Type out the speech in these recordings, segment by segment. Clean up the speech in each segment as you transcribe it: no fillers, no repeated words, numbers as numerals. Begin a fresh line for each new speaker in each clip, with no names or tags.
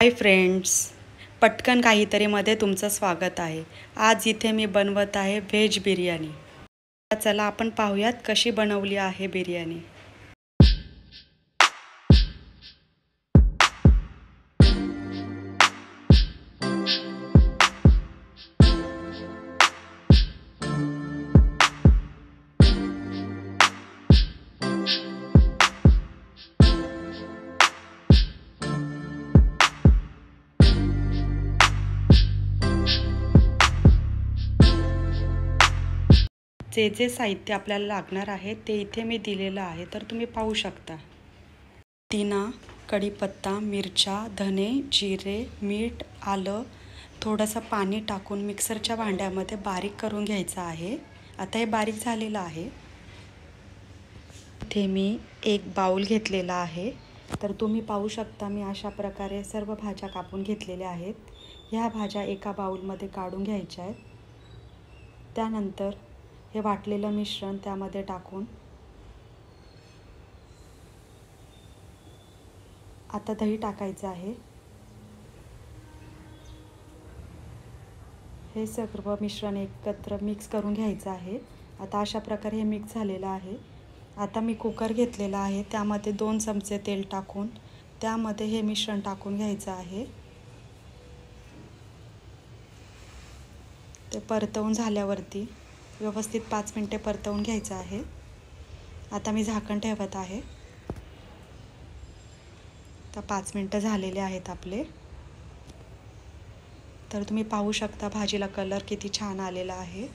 Hi friends, पटकन काहीतरीमध्ये तुमचं स्वागत आहे। आज इथे मी बनवत आहे व्हेज बिर्याणी। चला आपण पाहूयात कशी बनवली आहे बिर्याणी। जे साहित्य आपल्याला लागणार आहे ते इथे मी दिलेलं आहे, तर तुम्ही पाहू शकता। पुदिना, कढीपत्ता, मिरच्या, धने, जिरे, मीठ, आलं, थोडंसं पाणी टाकून मिक्सरच्या भांड्यामध्ये बारीक करून घ्यायचं आहे। आता हे बारीक झालेलं आहे। इथे मी एक बाउल घेतलेला आहे, तर तुम्ही पाहू शकता मी अशा प्रकारे सर्व भाज्या कापून घेतलेल्या आहेत। ह्या भाज्या एका बाउलमध्ये काढून घ्यायच्या आहेत। त्यानंतर हे वाटलेलं मिश्रण त्यामध्ये टाकून आता दही टाकायचं आहे। हे सर्व मिश्रण एकत्र मिक्स करून घ्यायचं आहे। आता अशा प्रकारे हे मिक्स झालेलं आहे। आता मी कुकर घेतलेला आहे, त्यामध्ये 2 चमचे तेल टाकून त्यामध्ये हे मिश्रण टाकून घ्यायचं आहे। ते परतवून झाल्यावरती व्यवस्थित 5 मिनिटे परतवून घ्यायचं आहे। आता मी झाकण ठेवत आहे। तर 5 मिनिटं झालेले आहेत आपले। तर तुम्ही पाहू शकता भाजीला कलर किती छान आलेला आहे।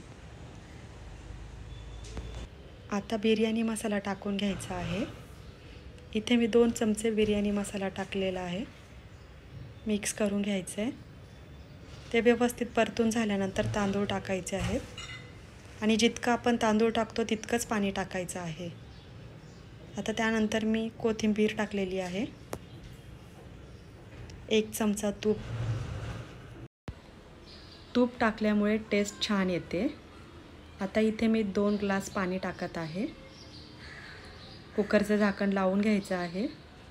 आता बिर्याणी मसाला टाकून घ्यायचा आहे। इथे मी 2 चमचे बिर्याणी मसाला टाकलेला आहे। मिक्स करून घ्यायचं आहे। ते व्यवस्थित परतून झाल्यानंतर तांदूळ टाकायचे आहेत आणि जितकं आपण तांदूळ टाकतो तितकंच पाणी टाकायचं आहे। आता त्यानंतर मी कोथिंबीर टाकलेली आहे। 1 चमचा तूप टाकल्यामुळे टेस्ट छान येते। आता इथे मी 2 ग्लास पाणी टाकत आहे। कुकरचं झाकण लावून घ्यायचं आहे।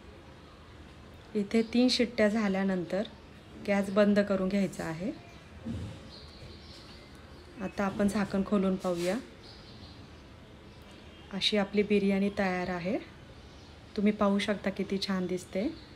इथे 3 शिट्ट्या झाल्यानंतर गॅस बंद करून घ्यायचा आहे। आता आपण झाकण खोलून पाहूया। अशी आपली बिर्याणी तयार आहे। तुम्ही पाहू शकता किती छान दिसते।